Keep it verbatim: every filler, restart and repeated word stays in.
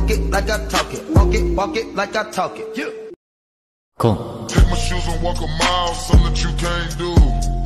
walk it like I talk it. Walk it, walk it like I talk it. Yeah. Cool. Take my shoes and walk a mile, something that you can't do.